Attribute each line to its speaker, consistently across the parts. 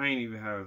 Speaker 1: ain't even have.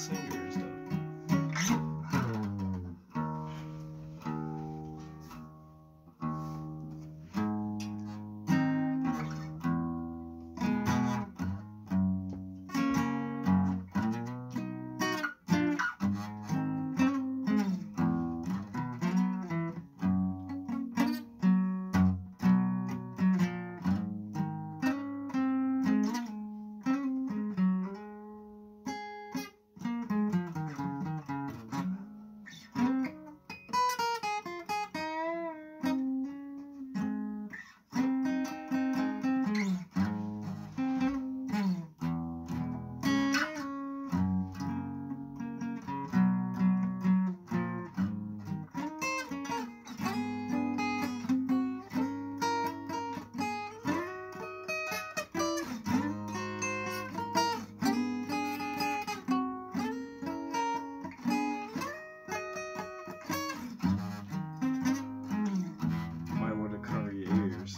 Speaker 1: singer and stuff. Might want to cover your ears.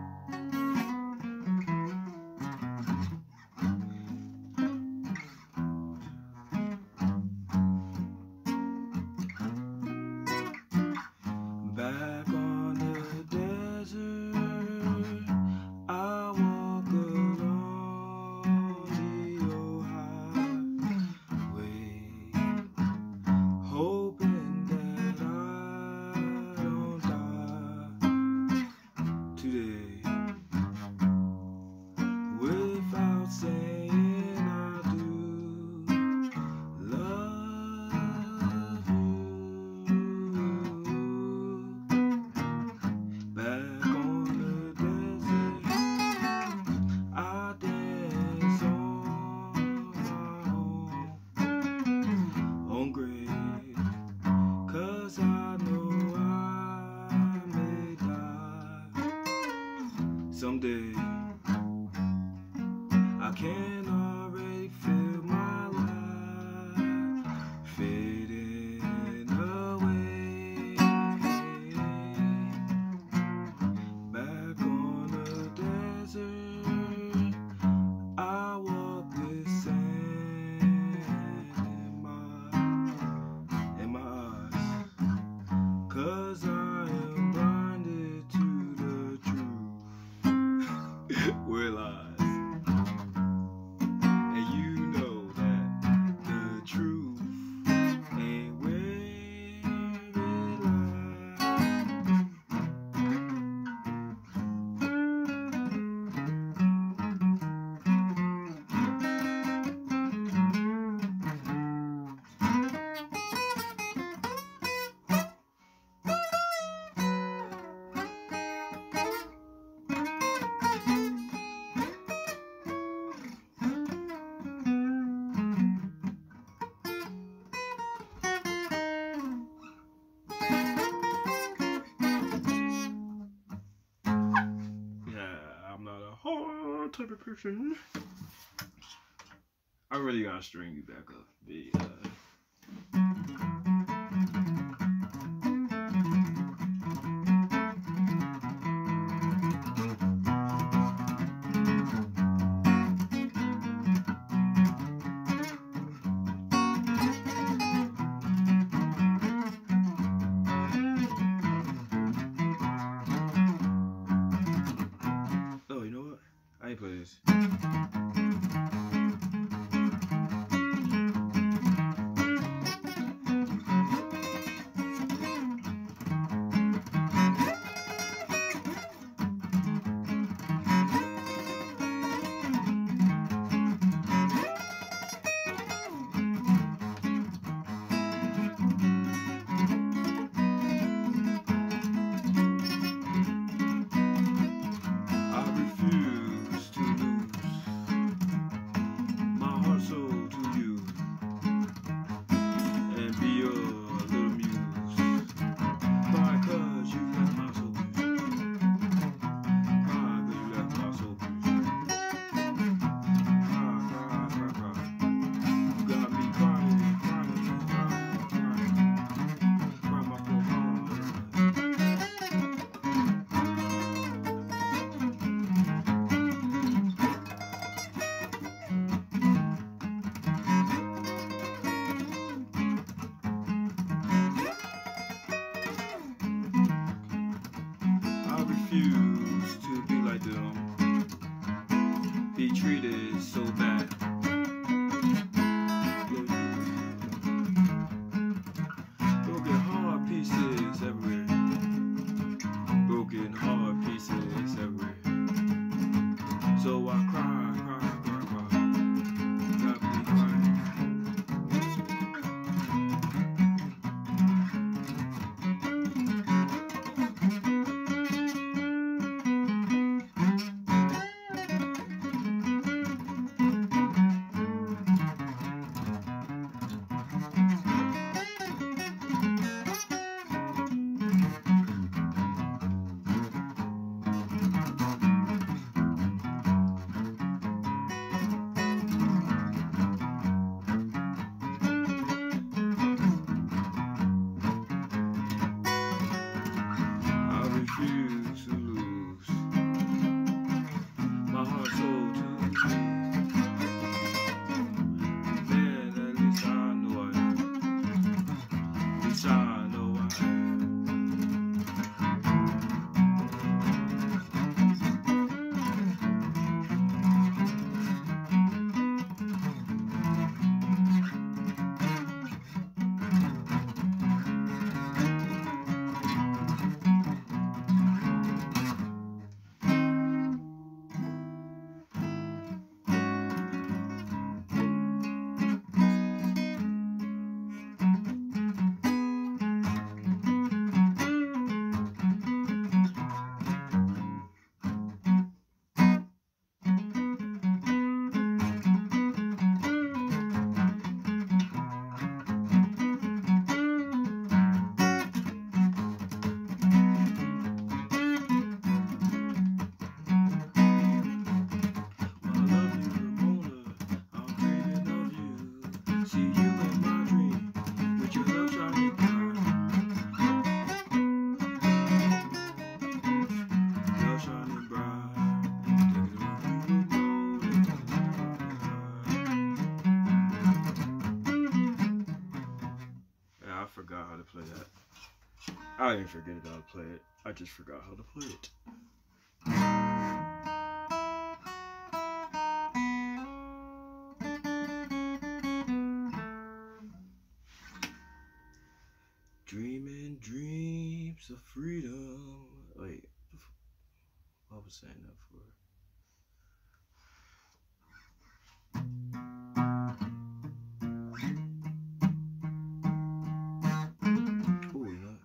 Speaker 1: Back on the desert, I walk along the highway, hoping that I don't die today. Without saying I do love you. Back on the desert, I dance on my own grave, 'cause I know I may die someday. I can already feel my life fading away. Back on the desert, I walk with sand in my eyes, 'cause I am blinded to the truth where it lies. And you know that the truth ain't where it lies. I'm not a horror type of person. I really gotta string you back up. Oh, you know what? I ain't play this. I refuse to lose. refuse to be like them, be treated so bad. Broken heart pieces everywhere. Broken heart pieces everywhere. So I cry, cry, cry, cry. Got me crying. Refuse to lose my heart, soul to me. Man, at least I know I am. At least I know I am. See you in my dream, with your love shining bright. Love shining bright. Yeah, I forgot how to play that. I didn't forget how to play it. I just forgot how to play it. Dreaming dreams of freedom. Wait, what was saying that for? Oh, yeah.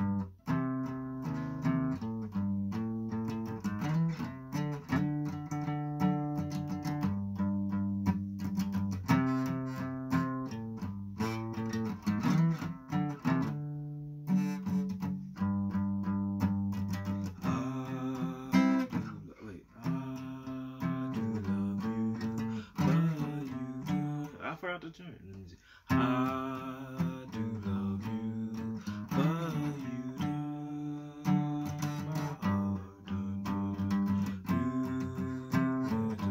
Speaker 1: I forgot to turn. Let me see. I do love you, but you don't. My heart don't do. You went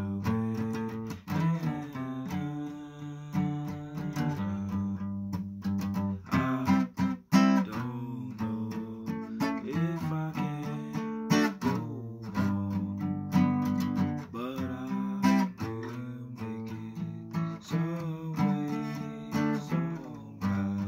Speaker 1: away. I don't know if I can go on, but I will make it some way, somehow.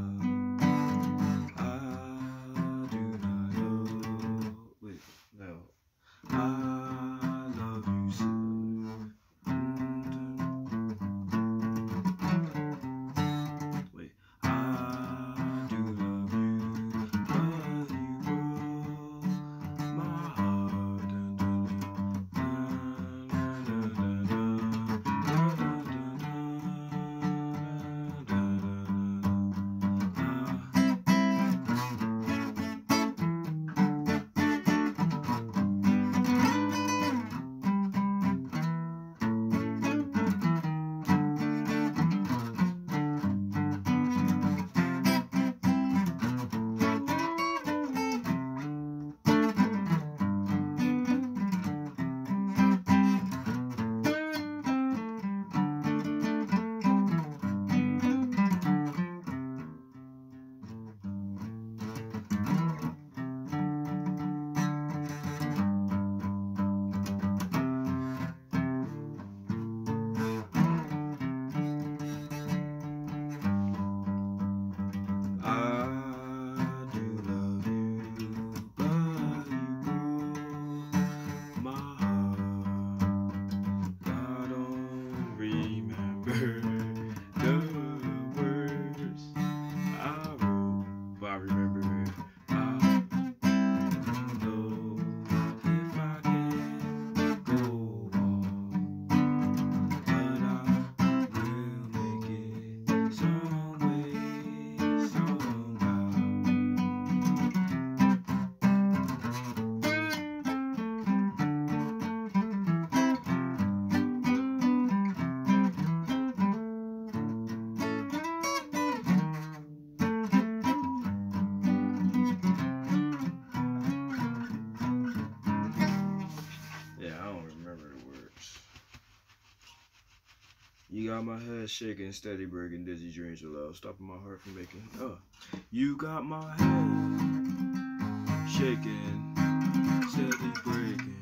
Speaker 1: got my head shaking, steady breaking, dizzy dreams of love, stopping my heart from making. You got my head shaking, steady breaking,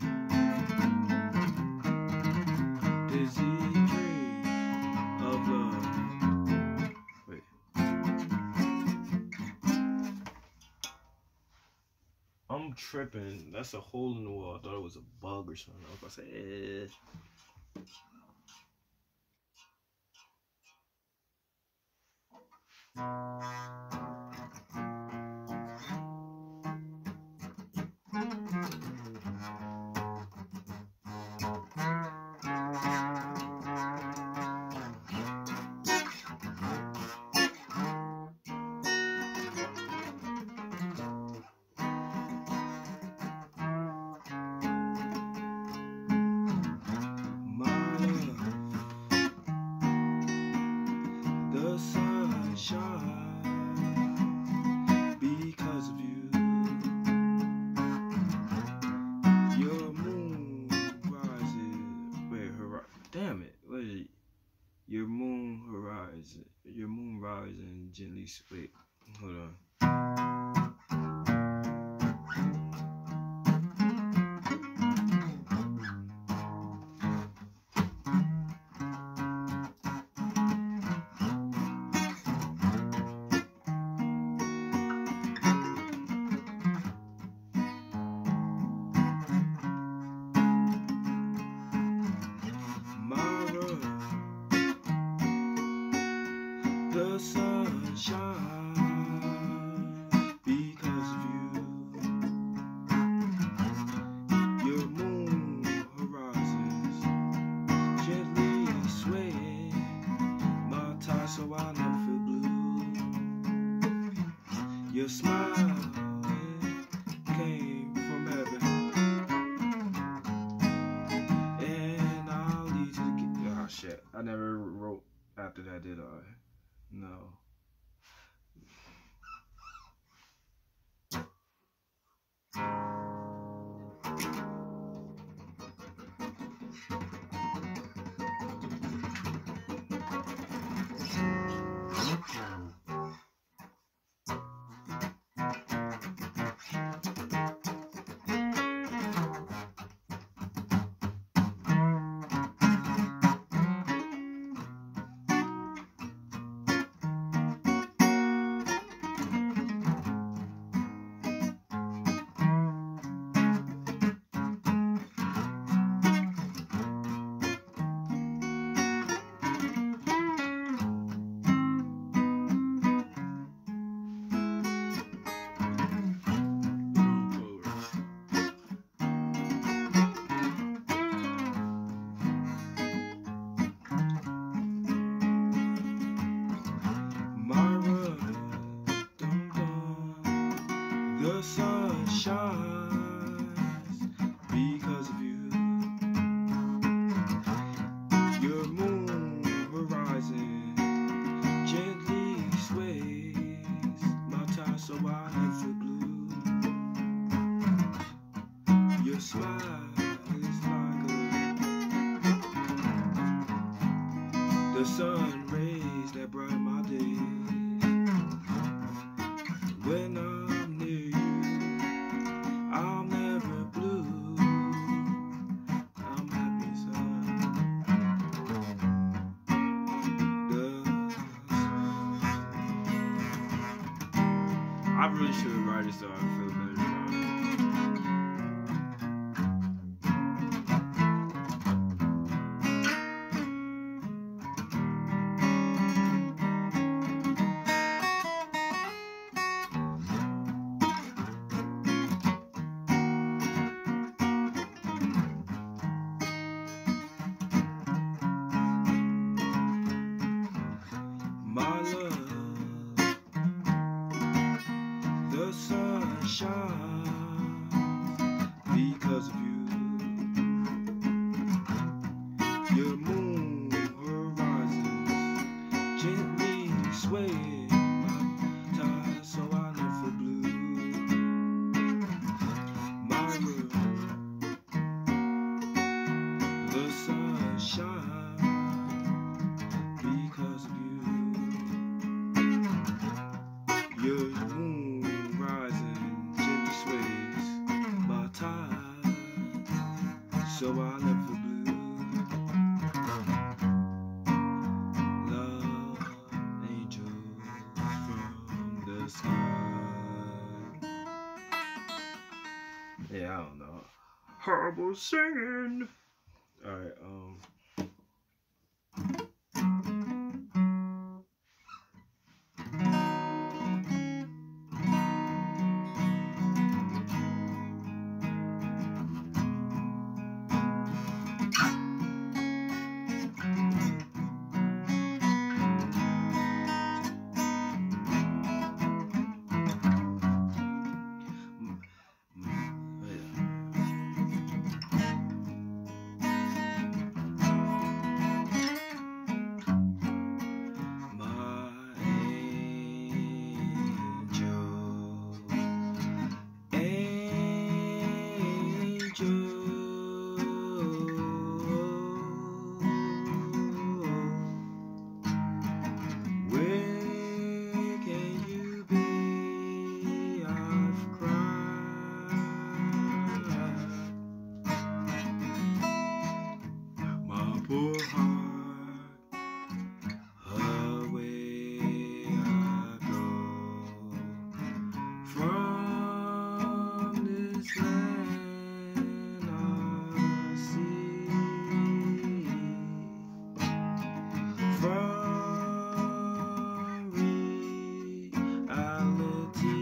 Speaker 1: dizzy dreams of love. Wait. I'm tripping. That's a hole in the wall. I thought it was a bug or something. I was about to say, the sun shines because of you. Your moon rises. Wait, damn it. What is it? Your moon horizon. Your moon rising gently. Wait, hold on. The sun shines because of you. Your moon horizons gently swaying my tie so I never feel blue. Your smile came from heaven, and I'll lead you to get. Oh shit! I never wrote after that, did I? No. The sun shines because of you. Your moon horizon gently sways my tie so I never feel blue. Your smile is like the sun rays that brighten my day. When I'm near you, I'm never blue. I'm happy inside. I really should write it so I feel better. My love, the sun shines because of you. Your moon horizons gently sway my tie so I never feel blue. My love, the sun shines So I left the blue. Love angels from the sky. Yeah, I don't know. Horrible singing. Alright, poor heart, away I go from this land of sea, from reality.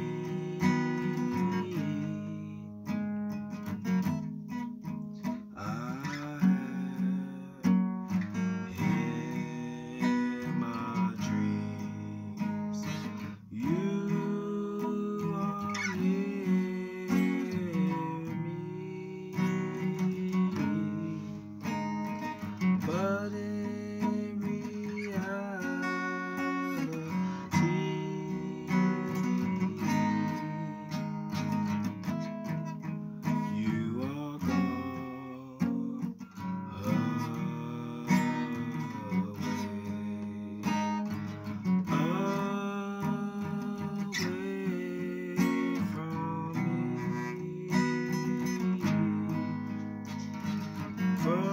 Speaker 1: But in reality, you are gone away from me, from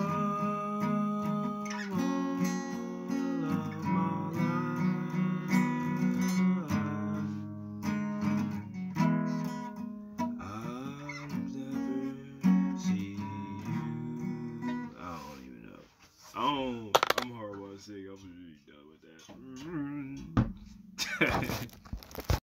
Speaker 1: I'm horrible at singing. I'm really done with that.